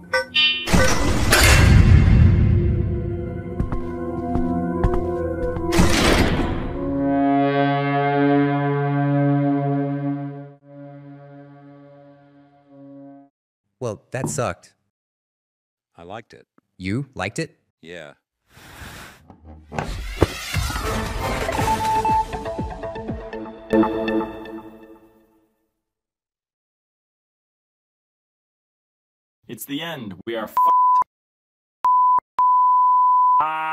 Well, that sucked. I liked it. You liked it? Yeah. It's the end. We are f***ed.